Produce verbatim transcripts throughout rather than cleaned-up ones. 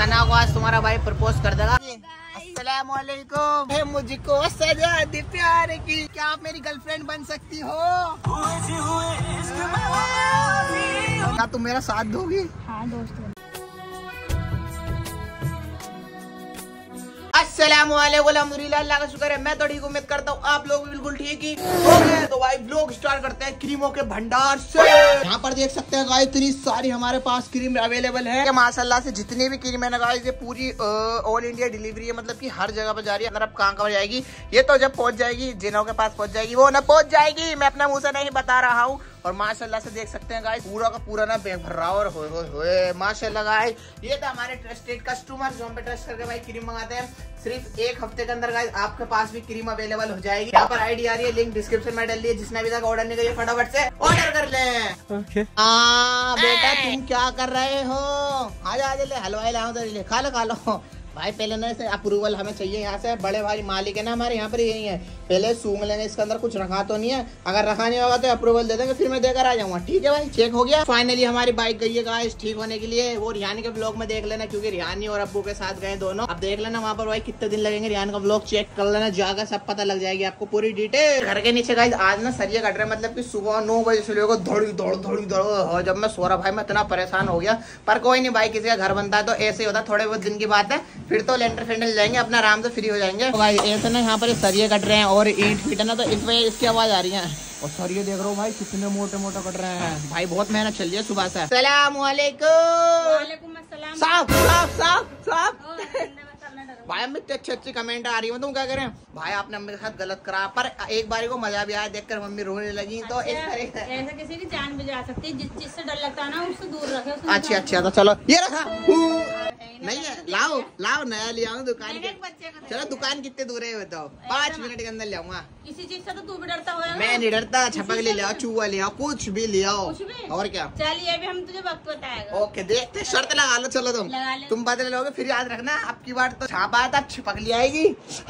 सना को आज तुम्हारा भाई प्रपोज कर देगा। अस्सलामुअलैकुम, है मुझको सजा दे प्यार की, क्या आप मेरी गर्लफ्रेंड बन सकती हो? क्या तुम मेरा साथ दोगी? हाँ दोस्तों। अस्सलामुअलैकुम, अल्हम्दुलिल्लाह, अल्लाह का शुक्र है, मैं तो ठीक, उम्मीद करता हूँ आप लोग बिल्कुल ठीक ही होंगे। तो भाई व्लॉग स्टार्ट करते हैं क्रीमों के भंडार से। यहाँ पर देख सकते हैं गाइस, इतनी सारी हमारे पास क्रीम अवेलेबल है माशाल्लाह से। जितनी भी क्रीम है ना गाइस, ये पूरी ऑल इंडिया डिलीवरी है, मतलब कि हर जगह पर जा रही है। अंदर अब कहाँ कहाँ जाएगी ये तो जब पहुंच जाएगी, जिनों के पास पहुंच जाएगी वो ना पहुंच जाएगी, मैं अपना मुंह से नहीं बता रहा हूँ। और माशाल्लाह से देख सकते हैं गाइस, पूरा का पूरा ना बैग भर रहा है। और होए होए होए माशाल्लाह गाइस, ये तो हमारे ट्रस्टेड कस्टमर जो हम पे ट्रस्ट करके भाई क्रीम मंगाते हैं। सिर्फ एक हफ्ते के अंदर गाइस आपके पास भी क्रीम अवेलेबल हो जाएगी। यहाँ पर आईडी आ रही है, लिंक डिस्क्रिप्शन में डाल दिए। जिसने अभी तक ऑर्डर नहीं किया फटाफट से ऑर्डर कर ले। okay. हाँ बेटा, तुम क्या कर रहे हो? आजा आजा, ले हलवाई लाओ तो ले, खा लो खा लो भाई। पहले ना इसे अप्रूवल हमें चाहिए यहाँ से, बड़े भाई मालिक है ना हमारे यहाँ पर, यही है। पहले सूंघ लेंगे, इसके अंदर कुछ रखा तो नहीं है। अगर रखा नहीं होगा तो अप्रूवल दे देंगे, फिर मैं देकर आ जाऊंगा। ठीक है भाई, चेक हो गया। फाइनली हमारी बाइक गई है गाइस ठीक होने के लिए। वो रिहानी के ब्लॉग में देख लेना, क्योंकि रिहानी और अब्बू के साथ गए दोनों। अब देख लेना वहाँ पर भाई कितने दिन लगेंगे। रिहान का ब्लॉग चेक कर लेना, जाकर सब पता लग जाएगी आपको पूरी डिटेल। घर के नीचे गाइस आज ना सरिया कट रहे, मतलब की सुबह नौ बजे से लेकर दौड़ी दौड़ दौड़ी दौड़। जब मैं सो रहा भाई, मैं इतना परेशान हो गया। पर कोई नहीं भाई, किसी का घर बनता है तो ऐसे ही होता है, थोड़े बहुत दिन की बात है। फिर तो लेंटर फेंटर जाएंगे, अपना आराम से फ्री हो जाएंगे। तो भाई ऐसे ना यहाँ पर सरिये कट रहे हैं और ईंट फीट है ना, तो इस वजह इसकी आवाज आ रही है। और सरिये देख रहे हो भाई कितने मोटे मोटे कट रहे हैं भाई, बहुत मेहनत चल रही है सुबह से। सलामुअलैकुम साहब साहब साहब साहब भाई अम्मी अच्छी अच्छी कमेंट आ रही है, तुम क्या करें भाई, आपने अम्मी के साथ गलत करा। पर एक बारी को मजा भी आया देखकर, मम्मी रोने लगी। तो इस तरह से ऐसा किसी की जान भी जा सकती है, जिस चीज से डर लगता है ना उससे दूर रखे। अच्छा अच्छा, तो चलो ये रखा नहीं है, लाओ लाओ नया ले आओ दुकान के। चलो दुकान कितने दूर है बताओ, पाँच मिनट के अंदर ले आऊंगा। किसी चीज से तो तू भी डरता होगा। मैं नहीं डरता, छपक ले आओ, चूहा ले आओ, कुछ भी ले आओ। और क्या, चलिए अभी हम तुझे वक्त बताएगा। ओके देखते, शर्त लगा लो। चलो तुम तुम बदल लोगे, फिर याद रखना आपकी बार तो छापा था, छपक ले आएगी।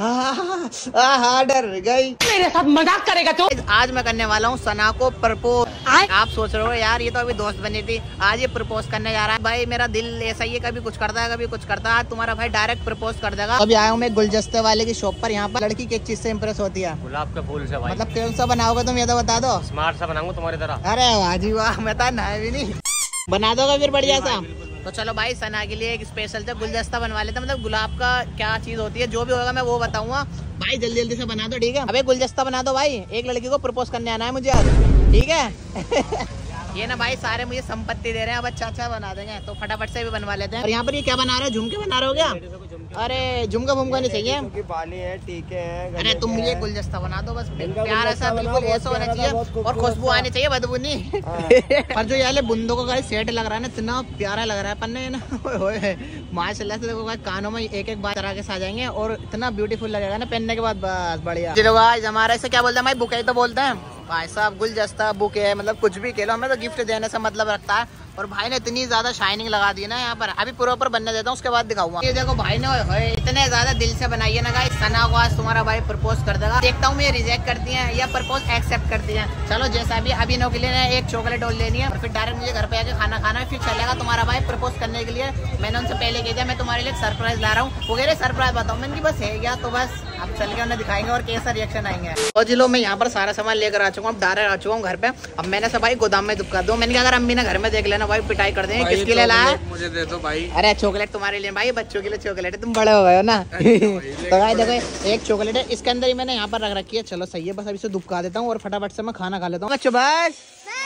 हाँ डर गई, मेरे साथ मजाक करेगा तो। आज मैं करने वाला हूँ सना को प्रपोज। आप सोच रहे हो यार ये तो अभी दोस्त बनी थी, आज ये प्रपोज करने जा रहा है। भाई मेरा दिल ऐसा ही है, कभी कुछ करता है कभी कुछ करता है। तुम्हारा भाई डायरेक्ट प्रपोज कर देगा। अभी आया हूँ मैं गुलदस्ते वाले की शॉप पर। यहाँ पर लड़की किस चीज से इम्प्रेस होती है? गुलाब के फूल से भाई। मतलब कौन सा बनाओगे तुम ये तो बता दो। स्मार्ट सा बनाऊंगा तुम्हारी तरह। अरे वाह जी वाह, मैं तो ना भी नहीं बना दोगे फिर बढ़िया सा। तो चलो भाई सना के लिए एक स्पेशल से गुलदस्ता बनवा लेते हैं। मतलब गुलाब का क्या चीज होती है, जो भी होगा मैं वो बताऊंगा भाई। जल्दी जल्दी से बना दो, ठीक है? अबे गुलदस्ता बना दो भाई, एक लड़की को प्रपोज करने आना है मुझे आज, ठीक है? ये ना भाई सारे मुझे संपत्ति दे रहे हैं, अब अच्छा अच्छा बना देंगे, तो फटाफट से भी बनवा लेते हैं। और यहाँ पर ये क्या बना रहे हो, झुमके बना रहे हो क्या? अरे झुमका फुमका नहीं चाहिए, बाली है, टीके हैं। अरे तुम मुझे गुलदस्ता बना दो बस, प्यार ऐसा बिल्कुल ऐसा होना चाहिए और खुशबू आनी चाहिए, बदबू नहीं। पर जो यार बुंदों को सेट लग रहा है ना, इतना प्यारा लग रहा है पन्ने ना, माशाल्लाह से। देखो कानों में एक एक बार तरह के आ जाएंगे और इतना ब्यूटीफुल लगेगा ना पहनने के बाद, बस बढ़िया। चलो गाइस हमारे से क्या बोलते हैं भाई, बुके तो बोलते हैं भाई साहब। गुलदस्ता बुके है, मतलब कुछ भी कह लो, हमें तो गिफ्ट देने से मतलब रखता है। और भाई ने इतनी ज्यादा शाइनिंग लगा दी ना यहाँ पर, अभी प्रॉपर बनने देता हूँ उसके बाद दिखाऊंगा। ये देखो भाई ने इतने ज्यादा दिल से बनाई है ना गाइस। सना को आज तुम्हारा भाई प्रपोज कर देगा। देखता हूँ मैं रिजेक्ट करती है या प्रपोज एक्सेप्ट करती है। चलो जैसा भी, अभी नो के लिए एक चॉकलेट और लेनी है और फिर डायरेक्ट मुझे घर पे आके खाना खाना है, फिर चलेगा तुम्हारा भाई प्रपोज करने के लिए। मैंने उनसे पहले कह दिया मैं तुम्हारे लिए सरप्राइज ला रहा हूँ, वो कह रहे सरप्राइज बताओ। मैंने बस है क्या, तो बस अब चल के उन्हें दिखाएंगे और कैसा रिएक्शन आएंगे। और जिलो मैं यहाँ पर सारा सामान लेकर आ चुका हूँ, डायरेक्ट आ चुका हूँ घर पे। अब मैंने सब भाई गोदाम में दुबका दो। मैंने कहा अगर अम्मी ने घर में देख लेना भाई पिटाई कर देंगे। किसके लिए लाया? मुझे दे दो भाई। अरे चॉकलेट तुम्हारे लिए भाई, बच्चों के लिए चॉकलेट है, तुम बड़े हो गए हो ना। तो भाई देखो एक चॉकलेट है, इसके अंदर ही मैंने यहाँ पर रख रखी है। चलो सही है, बस अभी से दुबका देता हूँ और फटाफट से मैं खाना खा लेता हूँ। अच्छा बस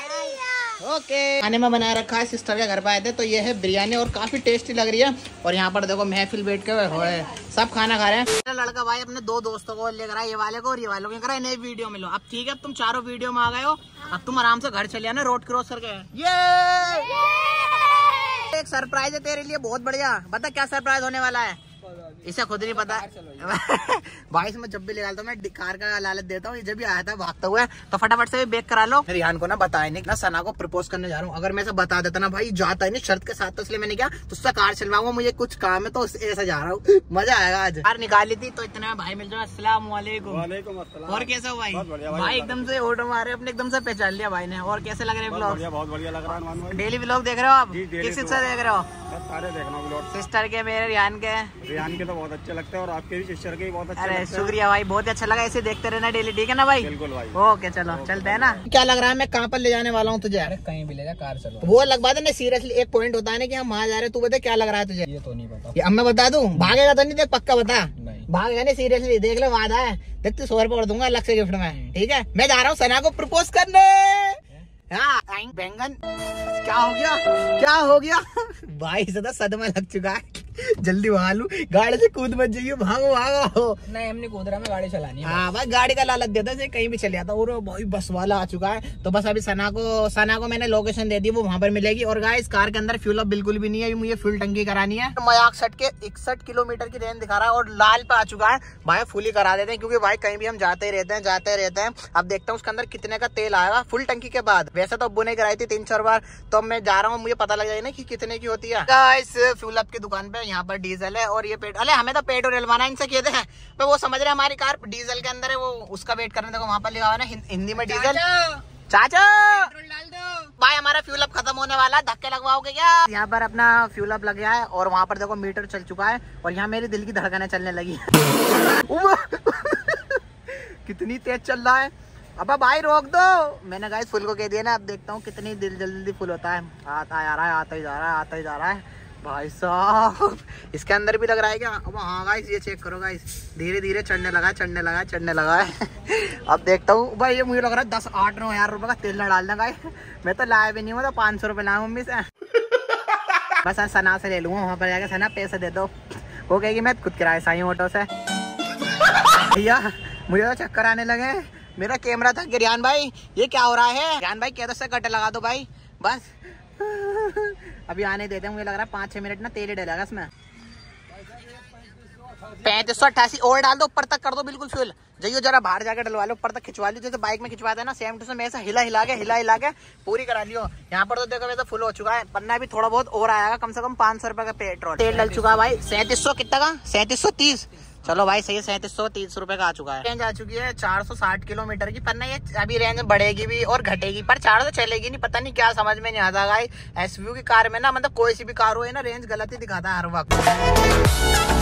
ओके। खाने में बनाया रखा है, सिस्टर के घर पे आए थे तो ये है बिरयानी और काफी टेस्टी लग रही है। और यहाँ पर देखो महफिल बैठ के हुए सब खाना खा रहे हैं। मेरा लड़का भाई अपने दो दोस्तों को लेकर आया, ये वाले को और ये वाले को लेकर आया, नई वीडियो में लो। अब ठीक है, अब तुम चारों वीडियो में आ गए हो, अब तुम आराम से घर चले आना रोड क्रॉस करके। ये एक सरप्राइज है तेरे लिए, बहुत बढ़िया। बता क्या सरप्राइज होने वाला है? इसे खुद नहीं पता भाई। इसमें जब भी निकालता हूँ मैं कार का लालच देता हूँ, जब भी आया था भागता हुआ है। तो फटाफट से बेक करा लो। रिहान को ना बताया नहीं ना सना को प्रपोज करने जा रहा हूँ। अगर मैं से बता देता ना भाई, जाता है नहीं शर्त के साथ, तो इसलिए मैंने क्या तो उससे कार चलवाऊंगा, मुझे कुछ काम है तो ऐसा जा रहा हूँ। मजा आएगा आज। कार निकाली थी तो इतने में भाई मिल जाओ। अस्सलाम वालेकुम। और कैसा हो भाई? भाई एकदम से ऑटो मारे अपने, एकदम से पहचान लिया भाई ने। और कैसे लग रहे हैं ब्लॉग? बहुत बढ़िया लग रहा है। डेली ब्लॉग देख रहे हो आप? किस से देख रहे हो? सारे देखना ब्लॉग। सिस्टर के, मेरे रियान के। रियान के तो बहुत अच्छे लगते हैं और आपके भी सिस्टर के भी बहुत अच्छे अरे लगते हैं। शुक्रिया भाई, बहुत अच्छा लगा। ऐसे देखते रहना डेली, ठीक है ना भाई? बिल्कुल भाई। ओके चलो चलते हैं ना। क्या लग रहा है मैं कहाँ पर ले जाने वाला हूँ तुझे? अरे कहीं भी ले जा, कार चलो। वो लगवा देना सीरियसली। एक पॉइंट होता है ना कि हम वहाँ जा रहे हैं, तू बता क्या लग रहा है तुझे? ये तो नहीं पता। ये अब मैं बता दूं, भागेगा तो नहीं? देख पक्का बता। नहीं भागेगा नहीं, सीरियसली देख लो, वादा है। देख तू सौ रुपए और दूंगा अलग से गिफ्ट में, ठीक है? मैं जा रहा हूँ सना को प्रपोज करने। हाँ बैंगन, क्या हो गया? क्या हो गया? भाई सदा सदमा लग चुका है। जल्दी भाग लू, गाड़ी से कूद मत जाइए, भागो भागो। नहीं, हमने कूद रहा, मैं गाड़ी चलानी है। हाँ भाई, गाड़ी का लालच देता है, कहीं भी चले जाता। और भाई बस वाला आ चुका है, तो बस अभी सना को सना को मैंने लोकेशन दे दी, वो वहाँ पर मिलेगी। और गाइस कार के अंदर फ्यूल अप बिल्कुल भी नहीं है, मुझे फ्यूल टंकी करानी है। मजाक सट के इकसठ किलोमीटर की रेंज दिखा रहा है और लाल पे आ चुका है। भाई फुल ही करा देते हैं, क्योंकि भाई कहीं भी हम जाते ही रहते हैं जाते ही रहते हैं। अब देखता हूँ उसके अंदर कितने का तेल आएगा फुल टंकी के बाद। वैसे तो अब्बू ने कराई थी तीन चार बार, तो मैं जा रहा हूँ, मुझे पता लग जाएगा ना कि कितने की होती है। गाइस फ्यूल अप की दुकान पे यहाँ पर डीजल है और ये पेट्रोल। अरे हमें तो पेट्रोल डलवाना इनसे कहते हैं, पर वो समझ रहे हमारी कार डीजल के अंदर है, वो उसका वेट करने। देखो वहाँ पर लिखा हुआ है ना हिंदी में डीजल। चाचा डाल दो भाई, हमारा फ्यूल अप खत्म होने वाला है, धक्के लगवाओगे क्या? यहाँ पर अपना फ्यूल अप लग गया है और वहाँ पर देखो मीटर चल चुका है और यहाँ मेरी दिल की धड़कनें चलने लगी। कितनी तेज चल रहा है। अब भाई रोक दो। मैंने गाइस फुल को कह दिया ना, अब देखता हूँ कितनी दिल जल्दी फुल होता है। आता जा रहा है, आता ही जा रहा है, आता ही जा रहा है। भाई साहब इसके अंदर भी लग रहा है क्या? अब हाँ गाइस, ये चेक करो गाइस, धीरे धीरे चढ़ने लगा है, चढ़ने लगा है, चढ़ने लगा है। अब देखता हूँ भाई, ये मुझे लग रहा है दस आठ नौ हजार रुपए का तेल न डालना गाइस। मैं तो लाया भी नहीं हूँ, तो पाँच सौ रुपये लाया मम्मी से। बस सना से ले लूंगा, वहाँ पर जाकर सना पैसे दे दो। वो कहेगी मैं खुद किराए से आई हूँ ऑटो से। भैया मुझे तो चक्कर आने लगे। मेरा कैमरा था कि रियान भाई ये क्या हो रहा है? रियान भाई कहते से कटे लगा दो भाई, बस अभी आने देते हैं। मुझे लग रहा है पाँच छह मिनट ना तेल ही डलेगा इसमें। पैंतीस सौ अट्ठासी और डाल दो, ऊपर तक कर दो बिल्कुल फ्यूल। जाइयो जरा बाहर जाकर डलवा लो, ऊपर तक खिंचवा लो, जैसे बाइक में खिंचवाता है ना, सेम टू सेम ऐसा हिला हिला के हिला हिला के पूरी करा लियो। यहाँ पर तो देखो वैसे फुल हो चुका है, पन्ना भी थोड़ा बहुत और आएगा, कम से कम पाँच सौ रुपए का पेट्रोल तेल डल चुका है भाई। सैंतीस सौ कितना का? सैंतीस सौ तीस। चलो भाई सही है, सैंतीस सौ तीस रुपए का आ चुका है। रेंज आ चुकी है चार सौ साठ किलोमीटर की, पर ना ये अभी रेंज बढ़ेगी भी और घटेगी, पर चार सौ चलेगी नहीं। पता नहीं क्या समझ में नहीं आता गाइस। एसयूवी की कार में ना, मतलब कोई सी भी कार हो ना, रेंज गलत ही दिखाता है हर वक्त।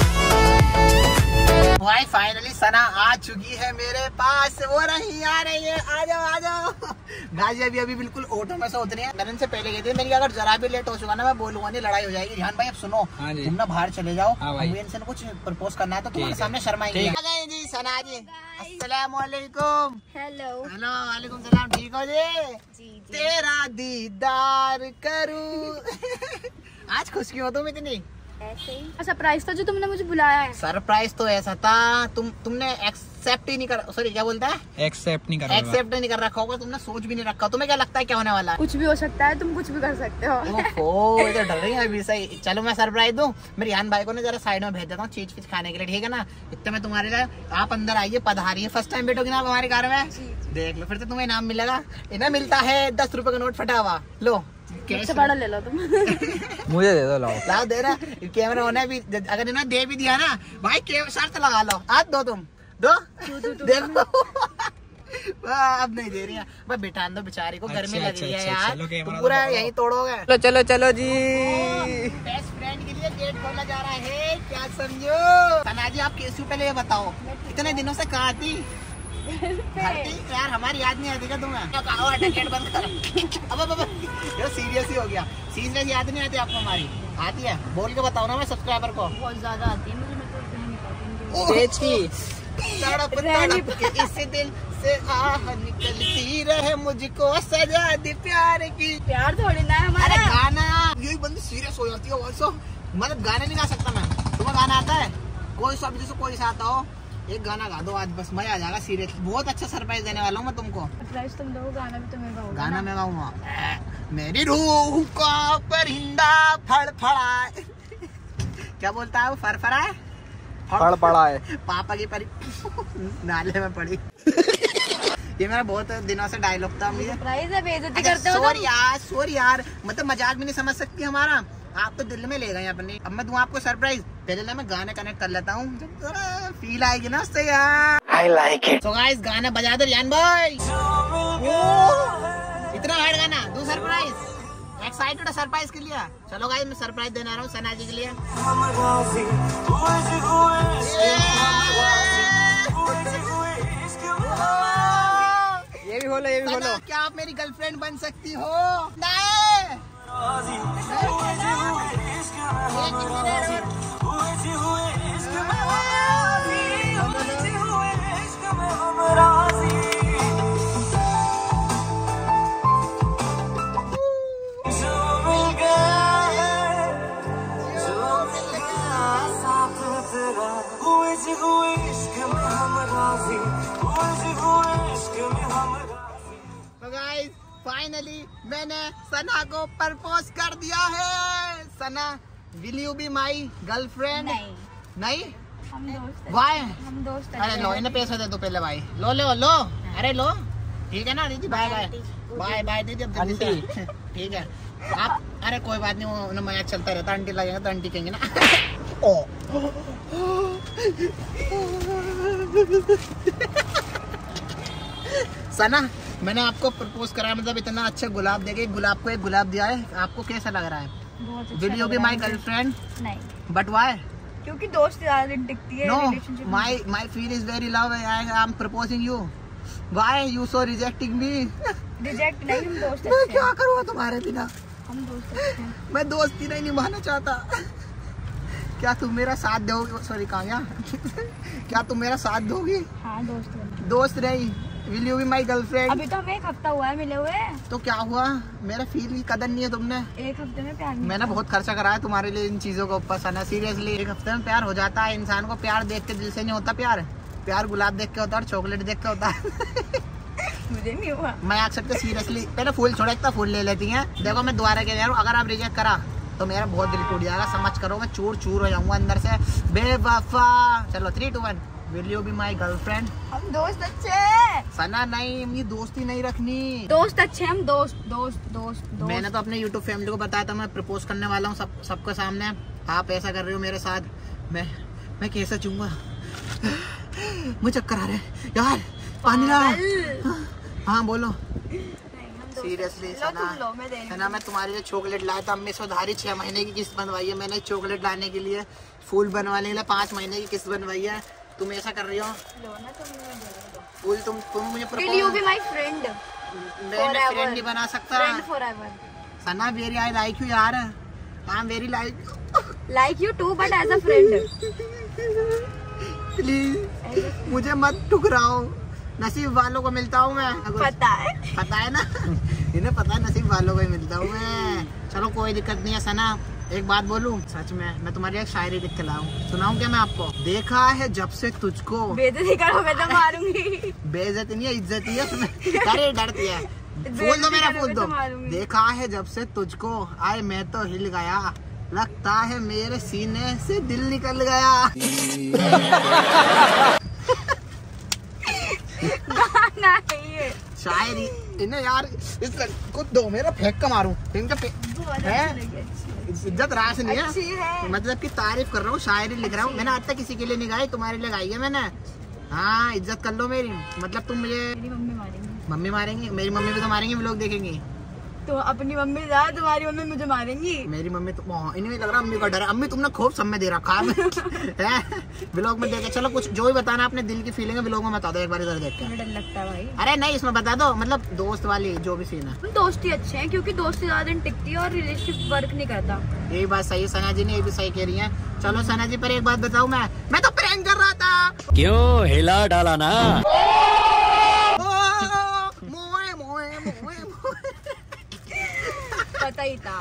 भाई फाइनली सना आ चुकी है मेरे पास, वो रही आ रही है, आ जाओ आ जाओ। गाजी अभी अभी बिल्कुल ऑटो में से उतरी है, मैंने से पहले कहती थी मेरी अगर जरा भी लेट हो चुका ना, मैं बोलूंगा नहीं, लड़ाई हो जाएगी। ध्यान भाई अब सुनो, तुम ना बाहर चले जाओ, हमें इनसे कुछ प्रपोज करना है तो तुम्हारे सामने शर्माएंगे। जी सना जी, अस्सलाम वालेकुम। हेलो हेलो वालेकुम सलाम, ठीक हो जी? तेरा दीदार करूं। आज खुश क्यों हो तुम इतनी? ऐसे ही सरप्राइज था जो तुमने मुझे बुलाया है। सरप्राइज तो ऐसा था, तुम तुमने एक्सेप्ट ही नहीं कर, सॉरी क्या बोलता है, एक्सेप्ट नहीं कर एक्सेप्ट नहीं कर रखा होगा, तुमने सोच भी नहीं रखा। तुम्हें क्या लगता है क्या होने वाला है? कुछ भी हो सकता है, तुम कुछ भी कर सकते हो। ओहो, इधर डर रही है अभी। सही, चलो मैं सरप्राइज दूं। मेरे रियान भाई को ना जरा साइड में भेज देता हूँ चीज फिज खाने के लिए, ठीक है ना? इतने में तुम्हारे लिए, आप अंदर आइए, पधारिए। फर्स्ट टाइम बैठोगे ना आप हमारी कार में, देख लो फिर से तुम्हें इनाम मिलेगा। इन्हें मिलता है दस रुपए का नोट फटा हुआ, लो कैसे बड़ा ले लो तुम। मुझे दे दो, लाओ लाओ दे रहा। कैमरा होने भी, अगर इन्हें दे भी दिया ना भाई, कैमरा शर्त लगा लो, आज दो तुम दो, देखो। अब नहीं दे रही है भाई, बिठा दो बेचारी को, गर्मी लग रही है यार, तुम पूरा यही तोड़ोगे। चलो चलो चलो जी। बेस्ट फ्रेंड के लिए गेट खोला जा रहा है, क्या समझो? सना जी आप कैसे पहले ये बताओ, इतने दिनों से कहा थी यार, हमारी याद नहीं आती क्या तुम्हें? गेट बंद कर। अब अब अब सीरियस ही हो गया, सीरियस याद नहीं आती आपको? हमारी आती है, बोल के बताओ ना मैं सब्सक्राइबर को। बहुत ज्यादा आती है मुझे, मैं तो इतनी नहीं पाती। तड़प तड़प के इस दिल से आह निकलती रहे, मुझको सजा दी प्यार की। प्यार थोड़ी ना है हमारा। अरे गाना, यही बंदी सीरियस हो जाती है वैसे, मतलब गाने नहीं गा सकता मैं। तुम्हें गाना आता है? कोई सा जैसे कोई सा आता हो, एक गाना गा दो आज, बस मजा आ जाएगा। सीरियस बहुत अच्छा सरप्राइज देने वाला हूँ मैं तुमको। सरप्राइज तुम दो, गाना भी तुम्हें गाओगे? गाना मैं गाऊंगा, मेरी रूह को परिंदा फड़फड़ाए। क्या बोलता है वो? फरफराए, फड़फड़ाए, पापा की परी नाले में पड़ी। ये मेरा बहुत दिनों से डायलॉग था। मुझे सरप्राइज है, बेइज्जती करते हो। सॉरी यार, सॉरी यार, मतलब मजाक भी नहीं समझ सकती हमारा, आप तो दिल में ले गए अपने। अब मैं दूं आपको सरप्राइज, पहले ना मैं गाने कनेक्ट कर लेता हूँ, जब थोड़ा फील आएगी ना उससे यार। I like it. So guys, गाना बजा दो रियान भाई। इतना हार्ड गाना, दो सरप्राइज। एक्साइटेड है सरप्राइज के लिए? चलो गाइस मैं सरप्राइज देने आ रहा हूँ सना जी के लिए। ये भी बोलो, ये भी बोलो। क्या आप मेरी गर्लफ्रेंड बन सकती हो? नहीं। फाइनली मैंने सना को प्रपोज कर दिया है। Sana, will you be my girlfriend? नहीं, नहीं? हम दोस्त हैं। वाई? हम दोस्त हैं। अरे लो इन्हें पैसे दे दो पहले भाई। लो लो लो, अरे लो। ठीक है ना दीदी? बाय बाय बाय बाय दीदी। अब जल्दी से ठीक है आप। अरे कोई बात नहीं, वो मजाक चलता रहता। आंटी लगेगा तो आंटी कहेंगे ना। ओ सना, मैंने आपको प्रपोज करा, मतलब इतना अच्छा गुलाब देके गुलाब को एक गुलाब दिया है, आपको कैसा लग रहा है? बहुत अच्छा will you be my girlfriend? नहीं, बट वाई? क्योंकि दोस्त ज्यादा दिन टिकती है। नो, relationship में। My my feel is very love, I am proposing you. Why you so rejecting me? Reject नहीं, हम दोस्त मैं अच्छे क्या हैं। करूँ तुम्हारे बिना? हम दोस्त अच्छे हैं। मैं दोस्ती नहीं निभाना चाहता। क्या तुम मेरा साथ दोगी? सॉरी काव्या, क्या तुम मेरा साथ दोगी? हाँ दोस्त हैं। दोस्त नहीं, will you be my girlfriend? अभी तो हमें एक हफ्ता हुआ है मिले हुए। तो क्या हुआ? मेरा फील की कदर नहीं है तुमने। एक हफ्ते में प्यार नहीं मैंने बहुत खर्चा करा है तुम्हारे लिए इन चीजों को ऊपर। सना सीरियसली, एक हफ्ते में प्यार हो जाता है। इंसान को प्यार देख के दिल से नहीं होता प्यार। प्यार गुलाब देख के होता है और चॉकलेट देख के होता है। मुझे नहीं हुआ। मैं आ सकते सीरियसली, पहले फूल छोड़ा, इतना फूल ले लेती हैं। देखो मैं दोबारा कह रहा हूँ, अगर आप रिजेक्ट करा तो मेरा बहुत दिल टूट जाएगा, समझ करो। मैं चूर चूर हो जाऊंगा अंदर से, बेवफा। चलो three two one, will you be my girlfriend? हम दोस्त अच्छे हैं। सना नहीं, ये दोस्ती नहीं रखनी। दोस्त अच्छे हैं हम, दोस्त दोस्त दोस्त दोस्त। मैंने तो अपने यूट्यूब फैमिली को बताया था मैं प्रपोज करने वाला हूँ सब सबके सामने। आप ऐसा कर रहे हो मेरे साथ, मैं मैं कैसे चूंगा? मुझे चक्कर आ रहे हैं यार, पानी ला। हाँ बोलो। सीरियसली सना, सना मैं तुम्हारे लिए चॉकलेट लाया था। अम्मी से उधारी छह महीने की किस्त बनवाई है मैंने चॉकलेट लाने के लिए। फूल बनवाने के लिए पाँच महीने की किस्त बनवाई है। तुम ऐसा कर रही हो? फूल तुम तुम मुझे Will you be my friend? मैं फ्रेंड नहीं बना सकता। Friend forever. Sana very I like you यार, I am very like Like you too, but as a friend. Please मुझे मत ठुकराओ। नसीब वालों को मिलता हूँ मैं। पता है पता है ना, इन्हें पता है नसीब वालों को ही मिलता हूँ मैं। चलो कोई दिक्कत नहीं है सना। एक बात बोलूं, सच में मैं तुम्हारी एक शायरी लिख के लाऊं, सुनाऊं क्या मैं आपको? देखा है जब से तुझको, बेइज्जती करोगे तो मारूंगी। बेइज्जती नहीं है, इज्जत ही है। अरे डरती है। फूल दो मेरा, फूल दो। देखा है जब से तुझको, आए मैं तो हिल गया, लगता है मेरे सीने से दिल निकल गया। गाना है ये। शायरी इन्हें यार, इस को दो मेरा फेंक का मारूं इनका है। इज्जत रास नहीं है, है। मतलब की तारीफ कर रहा हूँ, शायरी लिख रहा हूँ। मैंने आज तक किसी के लिए नहीं गाई, तुम्हारे लिए गाई है मैंने। हाँ इज्जत कर लो मेरी, मतलब तुम मुझे मेरी मम्मी मारेंगी। मम्मी मारेंगी? मेरी मम्मी भी तो मारेंगी, व्लॉग देखेंगी। तो अपनी मम्मी जा, तुम्हारी मम्मी मुझे मारेंगी। मेरी मम्मी तो इन्हें लग रहा अम्मी का डर है। अम्मी तुमने खूब समय दे रखा है व्लॉग में देखे। चलो कुछ जो भी बताना अपने दिल की फीलिंग है व्लॉग में बता दो एक बार इधर देख के। डर लगता है भाई। अरे नहीं इसमें बता दो, मतलब दोस्त वाली जो भी सीन है। दोस्ती अच्छे हैं क्योंकि दोस्ती ज्यादा दिन टिकती है और रिलेशनशिप वर्क नहीं करता। यही बात सही है, सना जी ने ये भी सही कह रही है। चलो सना जी पर एक बात बताऊं, मैं मैं तो प्रैंक कर रहा था। क्यों हिला डाला ना? मोए मोए मोए पता ही था।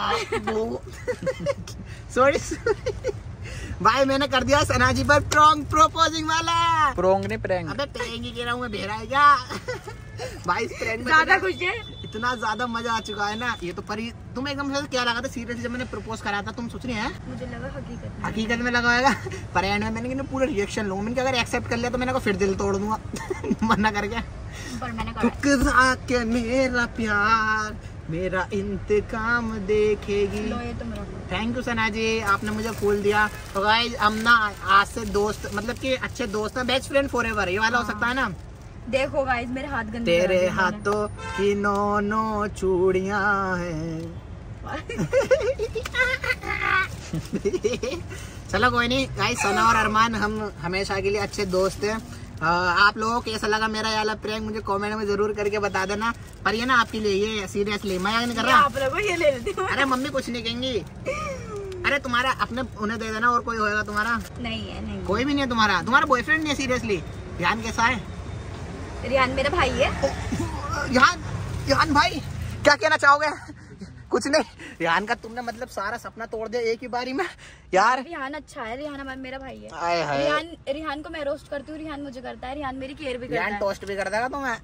सॉरी भाई, मैंने कर दिया सना जी पर प्रॉन्ग प्रपोजिंग वाला। प्रोंग नहीं प्रैंक। अबे प्रैंक ही कह रहा हूँ मैं, भेड़ा है क्या? भाई इस प्रैंक में ज्यादा कुछ है, इतना ज्यादा मजा आ चुका है ना। ये तो परी तुम एकदम से क्या लगा था सीरियसली जब मैंने प्रपोज करा था? तुम सोच रही हैं मुझे लगा हकीकत में। हकीकत में लगाएगा पर एंड में मैंने पूरा रिएक्शन लूंगा। मैंने अगर एक्सेप्ट कर लिया तो मैंने को फिर दिल तोड़ दूंगा मना करके। पर मैंने कहा ठुकरा के मेरा प्यार मेरा इंतकाम देखेगी। लो ये तो मेरा। थैंक यू सना जी, आपने मुझे फूल दिया। तो गाइस हम ना आज से दोस्त, मतलब कि अच्छे दोस्त हैं, बेस्ट फ्रेंड फॉरएवर, ये वाला हो सकता है ना। देखो गाइस मेरे हाथ गंदे तेरे करा दिए मैंने। हाथों की नौ नौ चूड़ियां हैं, चलो कोई नहीं गाइस, सना और अरमान हम हमेशा के लिए अच्छे दोस्त हैं। आ, आप लोगों को कैसा लगा मेरा ये वाला प्रैंक मुझे कमेंट में जरूर करके बता देना। पर ये ना आपके लिए, ये सीरियसली मजाक नहीं कर रहा। आप लोगों ये ले लेती हूँ। अरे मम्मी कुछ नहीं कहेंगी। अरे तुम्हारा अपने उन्हें दे देना, और कोई होएगा तुम्हारा? नहीं है, नहीं कोई भी नहीं है तुम्हारा। तुम्हारा बॉयफ्रेंड नहीं है सीरियसली? रिहान कैसा है? रिहान मेरा भाई है। रिहान, रिहान भाई क्या कहना चाहोगे? कुछ नहीं, रिहान का तुमने मतलब सारा सपना तोड़ दिया एक ही बारी में यार। रिहान अच्छा है, रिहान हमारा मेरा भाई है। आए हाय। रिहान रिहान को मैं रोस्ट करती हूँ, रिहान मुझे करता है, रिहान मेरी केयर भी करता रिहान है। टोस्ट भी कर देगा तुम्हें।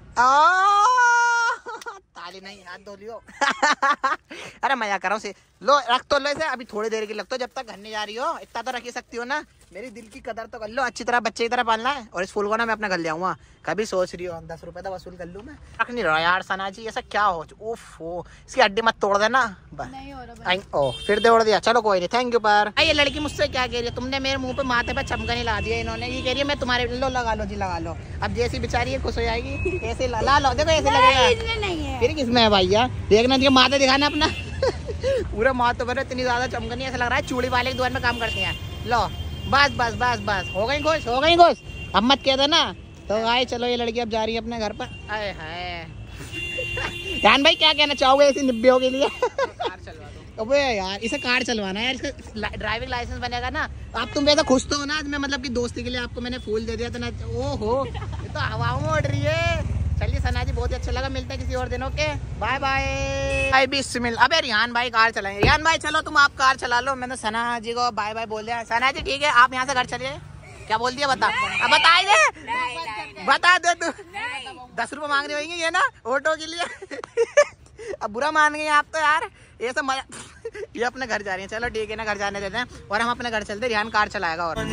ताली नहीं, हाथ धो लियो। अरे मजा कर रहा हूँ। लो रख तो लो इसे, अभी थोड़ी देर की लगता है, जब तक घर नहीं जा रही हो इतना तो रख ही सकती हो ना। मेरी दिल की कदर तो कर लो, अच्छी तरह बच्चे की तरह पालना है। और इस फूल को ना मैं अपना घर ले आऊंगा। कभी सोच रही हो दस रुपए तो वसूल कर लूं मैं। रख नहीं रहा यार सना जी, ऐसा क्या हो? उफ हो, इसकी हड्डी मत तोड़ देना। नहीं हो रहा। ओ फिर दौड़ दिया, चलो कोई नहीं, थैंक यू। पर ये लड़की मुझसे क्या कह रही है? तुमने मेरे मुंह पे माथे पे चमकनी ला दिया इन्होंने। ये कह रही है मैं तुम्हारे, लो लगा लो जी लगा लो। अब जैसी बेचारी है खुश हो जाएगी, ऐसे ला लो, देखो ऐसे लगेगा। नहीं है। फिर किसमें है भैया? देखना चाहिए, माथा दिखाना अपना। पूरा माथा पर इतनी ज्यादा चमकनी, ऐसा लग रहा है चूड़ी वाले की दुकान में काम करती हैं। लो बस बस बस बस, हो गई खुश, हो गई खुश। अब मत कह देना। तो आए चलो, ये लड़की अब जा रही है अपने घर पर। आए हाय जान भाई क्या कहना चाहोगे ऐसी निब्बियों के लिए? कार चलवा दो। अबे यार इसे कार चलवाना है यार, इसका ड्राइविंग लाइसेंस बनेगा ना। आप तुम वैसा खुश तो हो ना, मैं मतलब कि दोस्ती के लिए आपको मैंने फूल दे दिया था ना। ओहो ये तो हवा में उड़ रही है। चलिए सना जी बहुत अच्छा लगा, मिलते हैं किसी और दिन। Okay bye bye. Bye Bismil. अबे रिहान भाई कार चलाएंगे। रिहान भाई चलो तुम आप कार चला लो, मैंने सना जी को बाय बाय बोल दिया। सना जी ठीक है, आप यहाँ से घर चलिए। क्या बोल दिया बता? अब बता दे, बता दे तू। दस रुपए मांग रहे होंगे ये ना ऑटो के लिए। अब बुरा मान गए आप तो यार, ये सब मजा। ये अपने घर जा रही है, चलो ठीक है ना, घर जाने देते हैं और हम अपने घर चलते। रिहान कार चलाएगा। और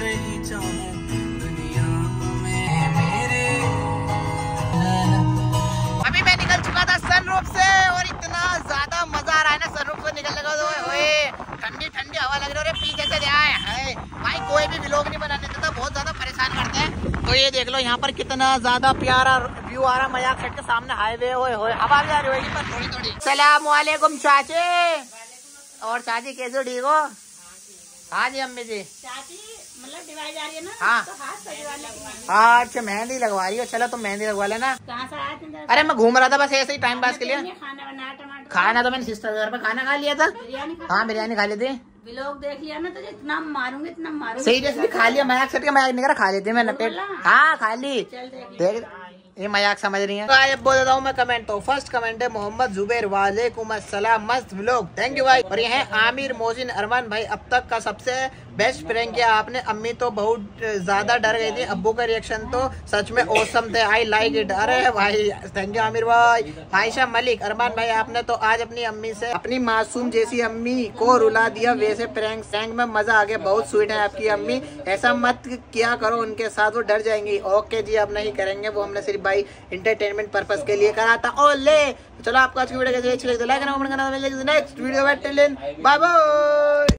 अभी मैं निकल चुका था सनरूफ से और इतना ज्यादा मजा आ रहा है ना सनरूफ से निकलने का। तो ठंडी ठंडी हवा लग रही है। पीछे से है भाई, कोई भी व्लॉग नहीं बनाने देता, बहुत ज्यादा परेशान करते हैं। तो ये देख लो यहाँ पर कितना ज्यादा प्यारा व्यू आ रहा। मजाक सेट के सामने हाईवे होए होए हवा भी आ रही होगी पर थोड़ी थोड़ी। सलाम वालेकुम चाची। और चाची कैसे ठीक हो? हाँ जी अम्मी जी। चाची मतलब डिवाइस आ रही है ना, हाँ तो हाथ सजवाने की। हाँ अच्छा मेहंदी लगवा रही हो, चलो तुम मेहंदी लगवा लेना। कहाँ से आए थे? अरे मैं घूम रहा था बस ऐसे ही टाइम पास के लिए। खाना बनाया टमाटर। खाना तो मैंने सिस्टर के घर पे खाना खा लिया था। बिरयानी खा। हाँ बिरयानी खा ली थी। व्लॉग देख लिया ना, तो इतना मारूंगी इतना मारूंगी। सीरियसली खा लिया, मजाक सेट के मजाक नहीं करा, खा ली थी मैंने पेट। हाँ खा ली। चल देख देख ये मजाक समझ रही है। तो आज बोल देता हूँ मैं कमेंट। तो फर्स्ट कमेंट है मोहम्मद जुबैर, वालेकुम अस्सलाम, मस्त व्लॉग, थैंक यू भाई। और ये है आमिर मोहसिन अरमान भाई, अब तक का सबसे बेस्ट प्रैंक किया आपने। अम्मी तो बहुत ज्यादा डर गई थी, अब्बू का रिएक्शन तो सच में औसम थे, आई लाइक इट। अरे भाई थैंक यू आमिर भाई। आयशा मलिक, अरमान भाई आपने तो आज अपनी अम्मी से, अपनी मासूम जैसी अम्मी को रुला दिया। वैसे प्रैंक प्रैंक में मजा आ गया, बहुत स्वीट है आपकी अम्मी, ऐसा मत किया करो उनके साथ, वो डर जाएंगी। ओके जी अब नहीं करेंगे, वो हमने सिर्फ भाई इंटरटेनमेंट पर्पस के लिए करा था। ओले तो चलो आपको आज की वीडियो कैसे अच्छी लगी तो लाइक करना, कमेंट करना। नेक्स्ट वीडियो में टिल देन बाय बाय।